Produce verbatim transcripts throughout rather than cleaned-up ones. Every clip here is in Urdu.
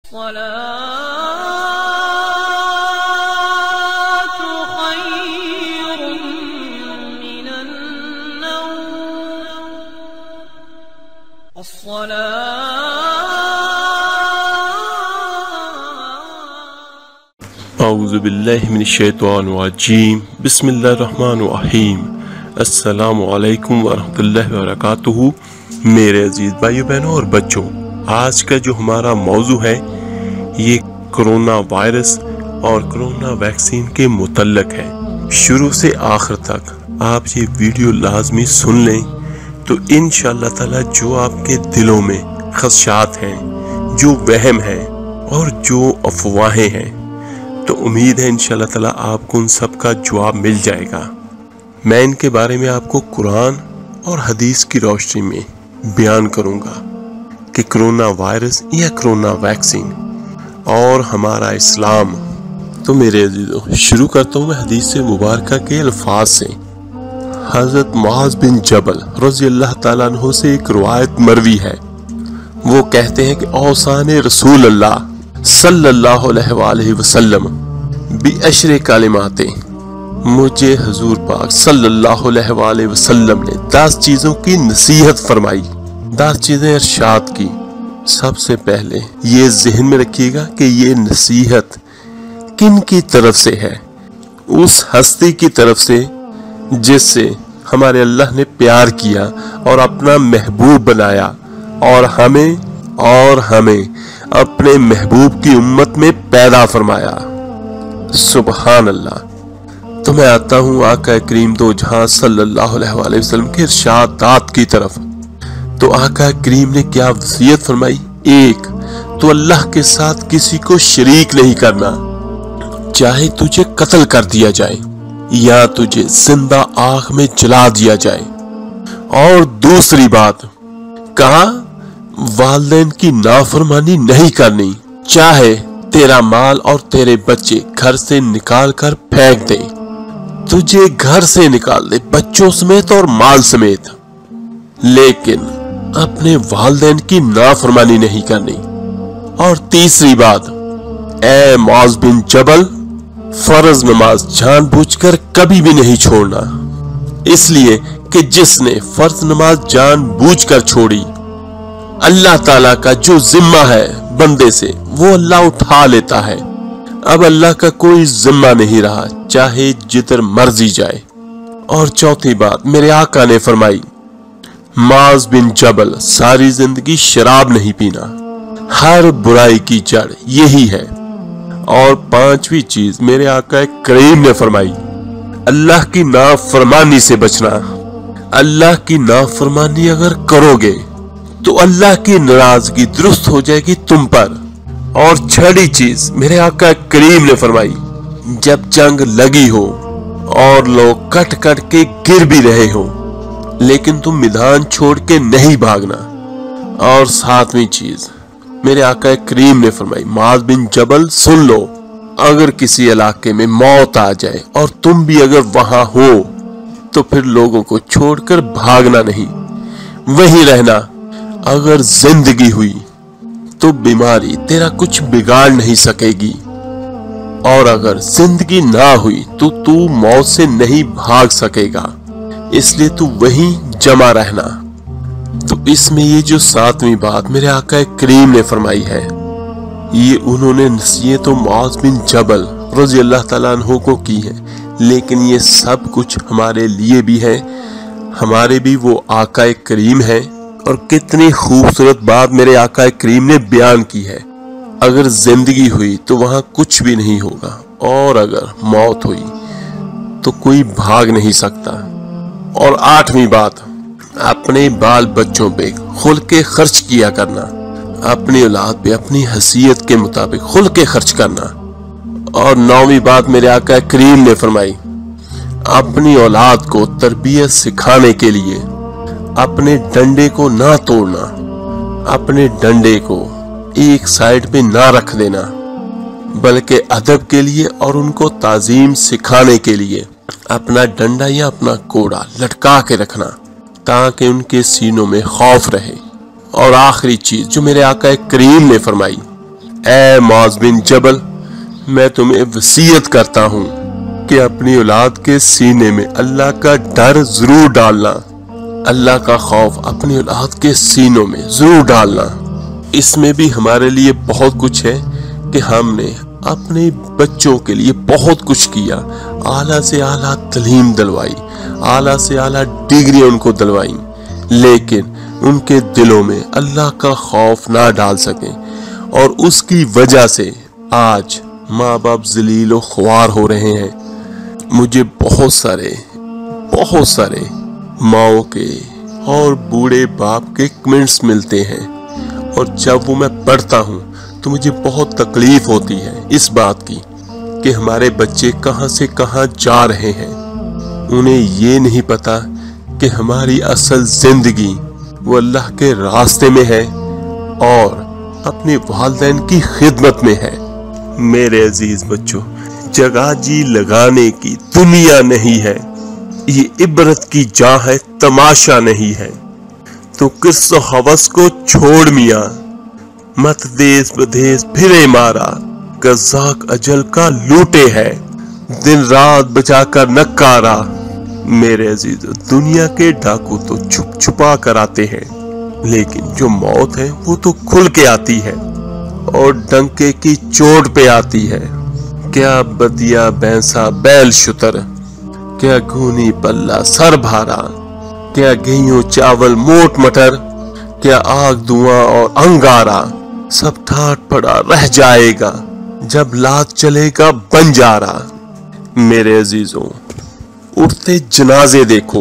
الصلاة خير من النوم الصلاة اعوذ باللہ من الشیطان الرجیم بسم اللہ الرحمن الرحیم السلام علیکم ورحمۃ اللہ وبرکاتہ۔ میرے عزیز بھائیو بہنوں اور بچوں، آج کا جو ہمارا موضوع ہے یہ کورونا وائرس اور کورونا ویکسین کے متعلق ہے۔ شروع سے آخر تک آپ یہ ویڈیو لازمی سن لیں تو انشاءاللہ تعالی جو آپ کے دلوں میں خدشات ہیں، جو وہم ہیں اور جو افواہیں ہیں، تو امید ہے انشاءاللہ تعالی آپ کو ان سب کا جواب مل جائے گا۔ میں ان کے بارے میں آپ کو قرآن اور حدیث کی روشنی میں بیان کروں گا کہ کورونا وائرس یا کورونا ویکسین اور ہمارا اسلام۔ تو میرے عزیزوں، شروع کرتا ہوں میں حدیث مبارکہ کے الفاظ سے۔ حضرت معاذ بن جبل رضی اللہ تعالیٰ عنہ سے ایک روایت مروی ہے، وہ کہتے ہیں کہ اوصان رسول اللہ صلی اللہ علیہ وآلہ وسلم بعشر کلمات، مجھے حضور پاک صلی اللہ علیہ وآلہ وسلم نے دس چیزوں کی نصیحت فرمائی، دس چیزیں ارشاد کی۔ سب سے پہلے یہ ذہن میں رکھیے گا کہ یہ نصیحت کن کی طرف سے ہے؟ اس ہستی کی طرف سے جس سے ہمارے اللہ نے پیار کیا اور اپنا محبوب بنایا، اور ہمیں اور ہمیں اپنے محبوب کی امت میں پیدا فرمایا۔ سبحان اللہ۔ تو میں آتا ہوں آقا کریم دو جہاں صلی اللہ علیہ وآلہ وسلم کے ارشادات کی طرف۔ تو آقا کریم نے کیا وصیت فرمائی؟ ایک تو اللہ کے ساتھ کسی کو شریک نہیں کرنا، چاہے تجھے قتل کر دیا جائے یا تجھے زندہ آگ میں جلا دیا جائے۔ اور دوسری بات کہا والدین کی نافرمانی نہیں کرنی، چاہے تیرا مال اور تیرے بچے گھر سے نکال کر پھینک دے، تجھے گھر سے نکال دے بچوں سمیت اور مال سمیت، لیکن اپنے والدین کی نافرمانی نہیں کرنی۔ اور تیسری بات، اے معاذ بن جبل، فرض نماز جان بوجھ کر کبھی بھی نہیں چھوڑنا، اس لیے کہ جس نے فرض نماز جان بوجھ کر چھوڑی، اللہ تعالیٰ کا جو ذمہ ہے بندے سے وہ اللہ اٹھا لیتا ہے۔ اب اللہ کا کوئی ذمہ نہیں رہا، چاہے جدھر مرضی جائے۔ اور چوتھی بات میرے آقا نے فرمائی، معاذ بن جبل ساری زندگی شراب نہیں پینا، ہر برائی کی جڑ یہی ہے۔ اور پانچویں چیز میرے آقا کریم نے فرمائی، اللہ کی نافرمانی سے بچنا۔ اللہ کی نافرمانی اگر کرو گے تو اللہ کی ناراضگی درست ہو جائے گی تم پر۔ اور چھٹی چیز میرے آقا کریم نے فرمائی، جب جنگ لگی ہو اور لوگ کٹ کٹ کے گر بھی رہے ہو لیکن تم میدان چھوڑ کے نہیں بھاگنا۔ اور ساتویں چیز میرے آقا کریم نے فرمائی، معاذ بن جبل سن لو، اگر کسی علاقے میں موت آ جائے اور تم بھی اگر وہاں ہو تو پھر لوگوں کو چھوڑ کر بھاگنا نہیں، وہیں رہنا۔ اگر زندگی ہوئی تو بیماری تیرا کچھ بگاڑ نہیں سکے گی، اور اگر زندگی نہ ہوئی تو تو موت سے نہیں بھاگ سکے گا، اس لیے تو وہیں جمع رہنا۔ تو اس میں یہ جو ساتویں بات میرے آقا کریم نے فرمائی ہے، یہ انہوں نے نصیحت معاذ بن جبل رضی اللہ تعالیٰ عنہ کو کی ہے، لیکن یہ سب کچھ ہمارے لیے بھی ہے، ہمارے بھی وہ آقا کریم ہیں۔ اور کتنی خوبصورت بات میرے آقا کریم نے بیان کی ہے، اگر زندگی ہوئی تو وہاں کچھ بھی نہیں ہوگا، اور اگر موت ہوئی تو کوئی بھاگ نہیں سکتا۔ اور آٹھویں بات، اپنے بال بچوں پہ خل کے خرچ کیا کرنا، اپنی اولاد پہ اپنی حیثیت کے مطابق خل کے خرچ کرنا۔ اور نویں بات میرے آقا کریم نے فرمائی، اپنی اولاد کو تربیت سکھانے کے لیے اپنے ڈنڈے کو نہ توڑنا، اپنے ڈنڈے کو ایک سائیڈ پہ نہ رکھ دینا، بلکہ ادب کے لیے اور ان کو تعظیم سکھانے کے لیے اپنا ڈنڈا یا اپنا کوڑا لٹکا کے رکھنا، تاکہ ان کے سینوں میں خوف رہے۔ اور آخری چیز جو میرے آقا کریم نے فرمائی، اے معاذ بن جبل، میں تمہیں وصیت کرتا ہوں کہ اپنی اولاد کے سینے میں اللہ کا ڈر ضرور ڈالنا، اللہ کا خوف اپنی اولاد کے سینوں میں ضرور ڈالنا۔ اس میں بھی ہمارے لیے بہت کچھ ہے کہ ہم نے اپنے بچوں کے لیے بہت کچھ کیا، اعلیٰ سے اعلیٰ تعلیم دلوائی، اعلیٰ سے اعلیٰ ڈگری ان کو دلوائی، لیکن ان کے دلوں میں اللہ کا خوف نہ ڈال سکیں، اور اس کی وجہ سے آج ماں باپ ذلیل و خوار ہو رہے ہیں۔ مجھے بہت سارے بہت سارے ماؤں کے اور بوڑھے باپ کے کمنٹس ملتے ہیں، اور جب وہ میں پڑھتا ہوں تو مجھے بہت تکلیف ہوتی ہے اس بات کی کہ ہمارے بچے کہاں سے کہاں جا رہے ہیں۔ انہیں یہ نہیں پتا کہ ہماری اصل زندگی وہ اللہ کے راستے میں ہے اور اپنے والدین کی خدمت میں ہے۔ میرے عزیز بچوں، جگہ جی لگانے کی دنیا نہیں ہے، یہ عبرت کی جا ہے، تماشا نہیں ہے۔ تو قرص و حوث کو چھوڑ میاں، مت دیس بدیس پھرے مارا، قزاق اجل کا لوٹے ہے، دن رات بچا کر نکارا۔ میرے عزیز، دنیا کے ڈاکو تو چھپ چھپا کر آتے ہیں، لیکن جو موت ہے وہ تو کھل کے آتی ہے اور ڈنکے کی چوٹ پہ آتی ہے۔ کیا بدیا بینسا بیل شتر، کیا گھونی پلہ سر بھارا، کیا گیہوں چاول موٹ مٹر، کیا آگ دھواں اور انگارا، سب ٹھاٹ پڑا رہ جائے گا جب لات چلے گا بنجارا۔ میرے عزیزوں، اٹھتے جنازے دیکھو،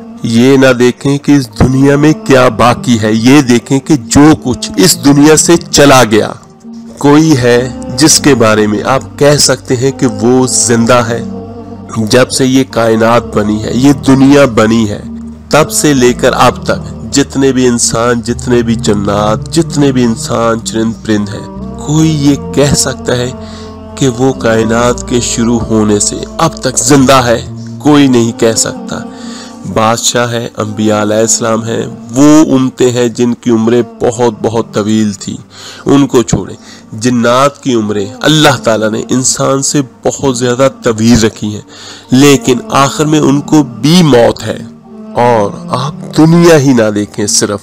یہ نہ دیکھیں کہ اس دنیا میں کیا باقی ہے، یہ دیکھیں کہ جو کچھ اس دنیا سے چلا گیا، کوئی ہے جس کے بارے میں آپ کہہ سکتے ہیں کہ وہ زندہ ہے؟ جب سے یہ کائنات بنی ہے، یہ دنیا بنی ہے، تب سے لے کر اب تک جتنے بھی انسان، جتنے بھی جنات، جتنے بھی انسان چرند پرند ہیں، کوئی یہ کہہ سکتا ہے کہ وہ کائنات کے شروع ہونے سے اب تک زندہ ہے؟ کوئی نہیں کہہ سکتا۔ بادشاہ ہے، انبیاء علیہ السلام ہیں، وہ امتیں ہیں جن کی عمریں بہت بہت طویل تھی، ان کو چھوڑیں۔ جنات کی عمریں اللہ تعالیٰ نے انسان سے بہت زیادہ طویل رکھی ہیں، لیکن آخر میں ان کو بھی موت ہے۔ اور آپ دنیا ہی نہ دیکھیں، صرف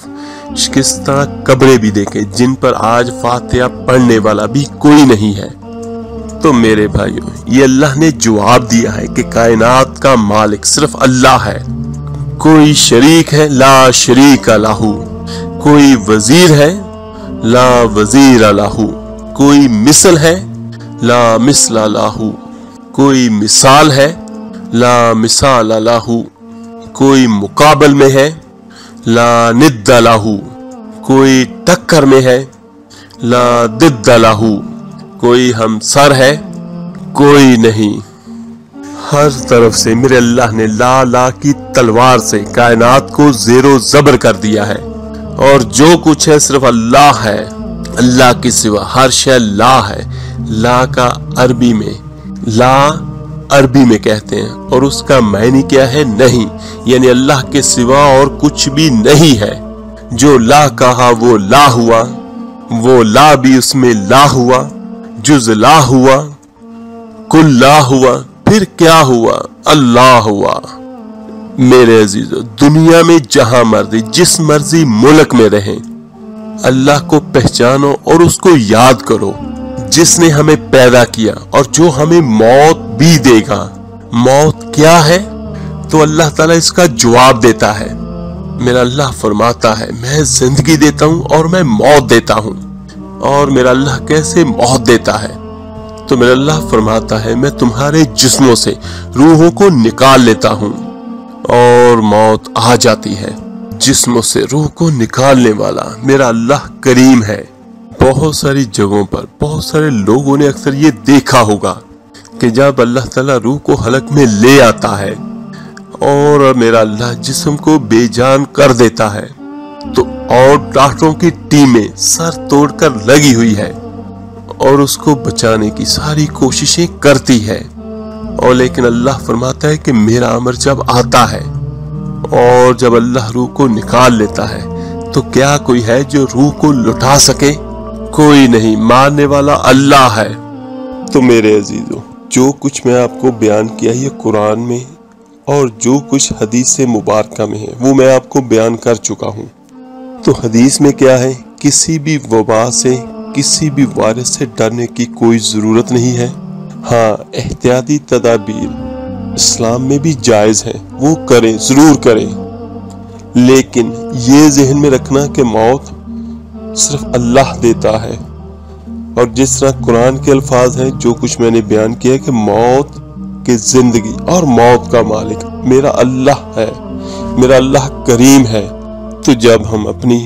شکستہ قبریں بھی دیکھیں جن پر آج فاتحہ پڑھنے والا بھی کوئی نہیں ہے۔ تو میرے بھائیوں، یہ اللہ نے جواب دیا ہے کہ کائنات کا مالک صرف اللہ ہے، کوئی شریک ہے لا شریک لہ، کوئی وزیر ہے لا وزیر لہ، کوئی مثل ہے لا مثل لہ، کوئی مثال ہے لا مثال لہ، کوئی مقابل میں ہے لا ند لہ، کوئی ٹکر میں ہے لا ضد لہ، کوئی ہمسر ہے کوئی نہیں۔ ہر طرف سے میرے اللہ نے لا لا کی تلوار سے کائنات کو زیر و زبر کر دیا ہے، اور جو کچھ ہے صرف اللہ ہے، اللہ کے سوا ہر شے لا ہے۔ لا کا عربی میں لا عربی میں کہتے ہیں، اور اس کا معنی کیا ہے؟ نہیں، یعنی اللہ کے سوا اور کچھ بھی نہیں ہے۔ جو لا کہا وہ لا ہوا، وہ لا بھی اس میں لا ہوا، جز لا ہوا، کل لا ہوا، پھر کیا ہوا؟ اللہ ہوا۔ میرے عزیزو، دنیا میں جہاں مرضی جس مرضی ملک میں رہیں، اللہ کو پہچانو اور اس کو یاد کرو، جس نے ہمیں پیدا کیا اور جو ہمیں موت بھی دے گا۔ موت کیا ہے؟ تو اللہ تعالیٰ اس کا جواب دیتا ہے۔ میرا اللہ فرماتا ہے میں زندگی دیتا ہوں اور میں موت دیتا ہوں۔ اور میرا اللہ کیسے موت دیتا ہے؟ تو میرا اللہ فرماتا ہے میں تمہارے جسموں سے روحوں کو نکال لیتا ہوں اور موت آ جاتی ہے۔ جسموں سے روح کو نکالنے والا میرا اللہ کریم ہے۔ بہت ساری جگہوں پر بہت سارے لوگوں نے اکثر یہ دیکھا ہوگا کہ جب اللہ تعالیٰ روح کو حلق میں لے آتا ہے اور میرا اللہ جسم کو بے جان کر دیتا ہے، تو اور ڈاکٹروں کی ٹیمیں سر توڑ کر لگی ہوئی ہے اور اس کو بچانے کی ساری کوششیں کرتی ہے، اور لیکن اللہ فرماتا ہے کہ میرا امر جب آتا ہے اور جب اللہ روح کو نکال لیتا ہے تو کیا کوئی ہے جو روح کو لٹا سکے؟ کوئی نہیں، مارنے والا اللہ ہے۔ تو میرے عزیزوں، جو کچھ میں آپ کو بیان کیا یہ قرآن میں اور جو کچھ حدیث مبارکہ میں ہے وہ میں آپ کو بیان کر چکا ہوں۔ تو حدیث میں کیا ہے؟ کسی بھی وبا سے، کسی بھی وائرس سے ڈرنے کی کوئی ضرورت نہیں ہے۔ ہاں، احتیاطی تدابیر اسلام میں بھی جائز ہیں، وہ کریں، ضرور کریں، لیکن یہ ذہن میں رکھنا کہ موت صرف اللہ دیتا ہے، اور جس طرح قرآن کے الفاظ ہیں، جو کچھ میں نے بیان کیا کہ موت کی زندگی اور موت کا مالک میرا اللہ ہے، میرا اللہ کریم ہے۔ تو جب ہم اپنی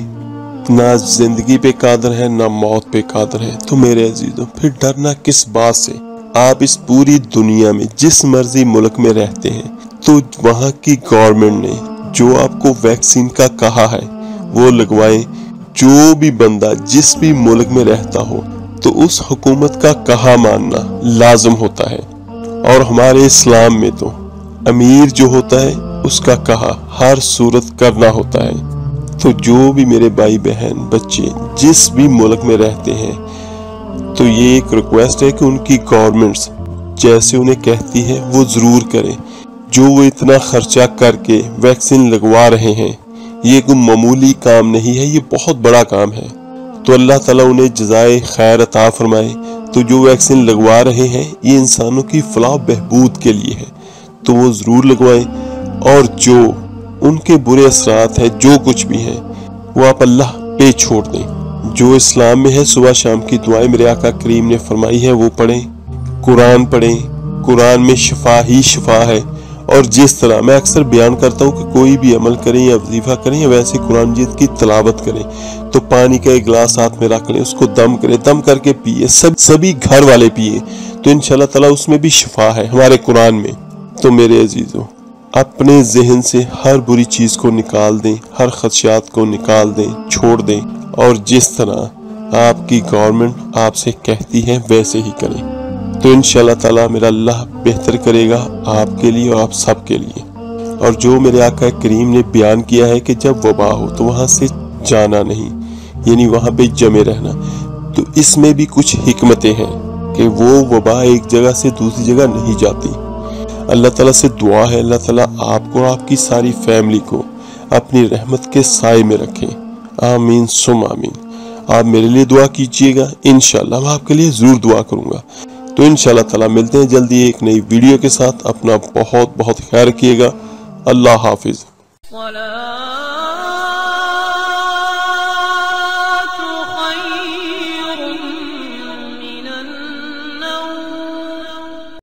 نہ زندگی پہ قادر ہیں نہ موت پہ قادر ہیں تو میرے عزیزوں پھر ڈرنا کس بات سے؟ آپ اس پوری دنیا میں جس مرضی ملک میں رہتے ہیں تو وہاں کی گورنمنٹ نے جو آپ کو ویکسین کا کہا ہے وہ لگوائیں۔ جو بھی بندہ جس بھی ملک میں رہتا ہو تو اس حکومت کا کہا ماننا لازم ہوتا ہے، اور ہمارے اسلام میں تو امیر جو ہوتا ہے اس کا کہا ہر صورت کرنا ہوتا ہے۔ تو جو بھی میرے بھائی بہن بچے جس بھی ملک میں رہتے ہیں تو یہ ایک ریکویسٹ ہے کہ ان کی گورنمنٹس جیسے انہیں کہتی ہے وہ ضرور کریں۔ جو وہ اتنا خرچہ کر کے ویکسین لگوا رہے ہیں یہ کوئی معمولی کام نہیں ہے، یہ بہت بڑا کام ہے۔ تو اللہ تعالیٰ انہیں جزائے خیر عطا فرمائے۔ تو جو ویکسین لگوا رہے ہیں یہ انسانوں کی فلاح بہبود کے لیے ہے، تو وہ ضرور لگوائیں، اور جو ان کے برے اثرات ہیں جو کچھ بھی ہیں وہ آپ اللہ پہ چھوڑ دیں۔ جو اسلام میں ہے صبح شام کی دعائیں میرے آقا کریم نے فرمائی ہے وہ پڑھیں، قرآن پڑھیں، قرآن میں شفا ہی شفا ہے۔ اور جس طرح میں اکثر بیان کرتا ہوں کہ کوئی بھی عمل کریں یا وظیفہ کریں یا ویسے قرآن مجید کی تلاوت کریں تو پانی کا ایک گلاس ہاتھ میں رکھ لیں، اس کو دم کریں، دم کر کے پیئے، سب سبھی گھر والے پیئے، تو انشاءاللہ تعالیٰ اس میں بھی شفا ہے ہمارے قرآن میں۔ تو میرے عزیزوں اپنے ذہن سے ہر بری چیز کو نکال دیں، ہر خدشات کو نکال دیں، چھوڑ دیں، اور جس طرح آپ کی گورنمنٹ آپ سے کہتی ہے ویسے ہی کریں، تو انشاءاللہ تعالیٰ میرا اللہ بہتر کرے گا آپ کے لیے اور آپ سب کے لیے۔ اور جو میرے آقا کریم نے بیان کیا ہے کہ جب وبا ہو تو وہاں سے جانا نہیں، یعنی وہاں پہ جمے رہنا، تو اس میں بھی کچھ حکمتیں ہیں کہ وہ وبا ایک جگہ سے دوسری جگہ نہیں جاتی۔ اللہ تعالیٰ سے دعا ہے اللہ تعالیٰ آپ کو اور آپ کی ساری فیملی کو اپنی رحمت کے سائے میں رکھیں، آمین ثم آمین۔ آپ میرے لیے دعا کیجئے گا، انشاءاللہ میں آپ کے لیے ضرور دعا کروں گا۔ تو انشاءاللہ تعالیٰ ملتے ہیں جلدی ایک نئی ویڈیو کے ساتھ، اپنا بہت بہت خیال رکھیے گا، اللہ حافظ۔